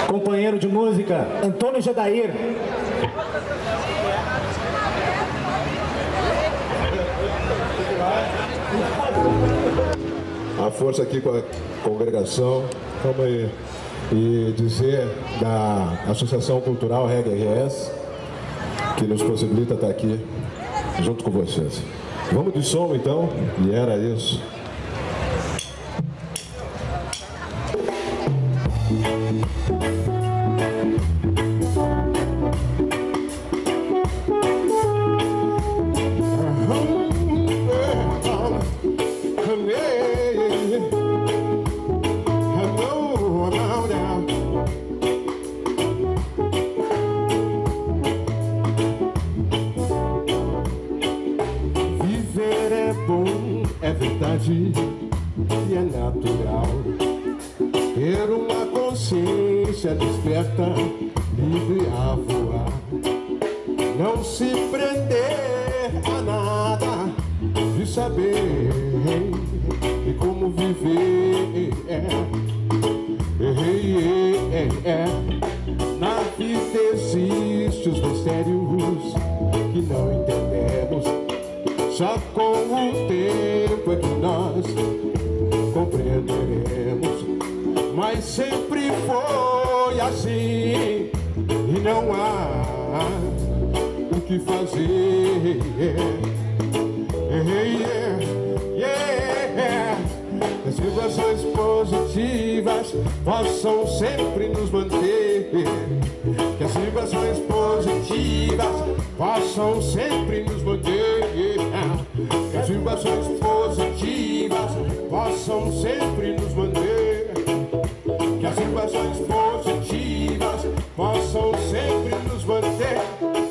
companheiro de música, Antônio Jadair. A força aqui com a congregação, vamos aí, e dizer da Associação Cultural Reggae RS, que nos possibilita estar aqui junto com vocês. Vamos de som então, e era isso. Viver é bom, é verdade e é natural. Ter uma consciência desperta, livre a voar. Não se prender a nada e saber e como viver. Na vida existem os mistérios que não entendemos. Só com o tempo é que nós compreenderemos. Mas sempre foi assim e não há o que fazer. As vibrações positivas possam sempre nos manter. Que as vibrações positivas possam sempre nos manter. Que as vibrações positivas possam sempre nos manter. Que as vibrações positivas possam sempre nos manter.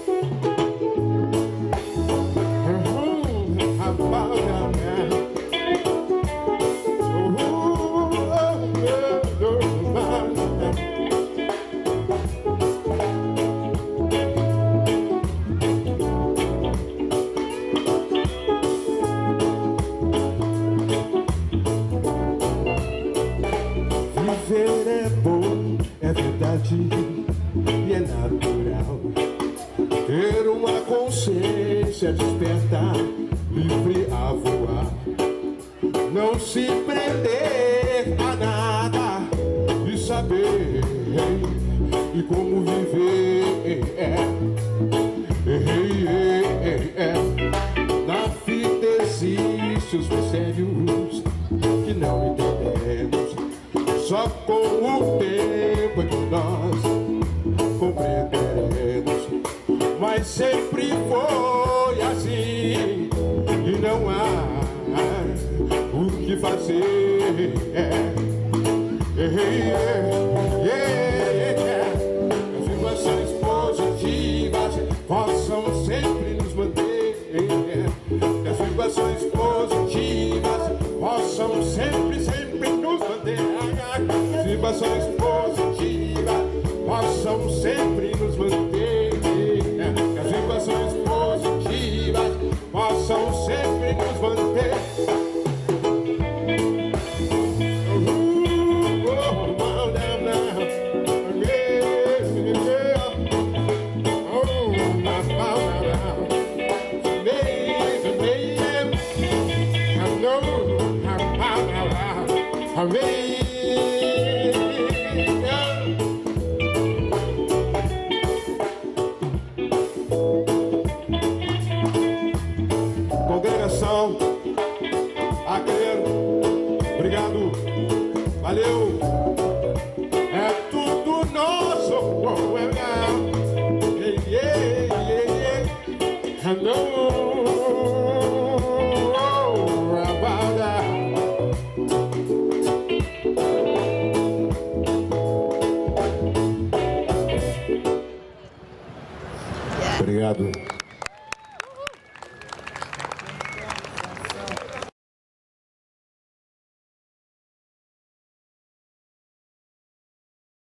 Viver é bom, é verdade e é natural. Ter uma consciência desperta, livre a voar. Não se prender a nada e saber e como viver. Na vida existem os mistérios que não entendemos. Só com o tempo é que nós compreenderemos. Mas sempre foi assim e não há o que fazer. As vibrações positivas possam sempre nos manter. Que as vibrações positivas possam sempre, sempre nos manter. As vibrações positivas possam sempre nos manter. Que as vibrações positivas possam sempre nos manter. Congregação, obrigado, valeu, é tudo nosso. Obrigado.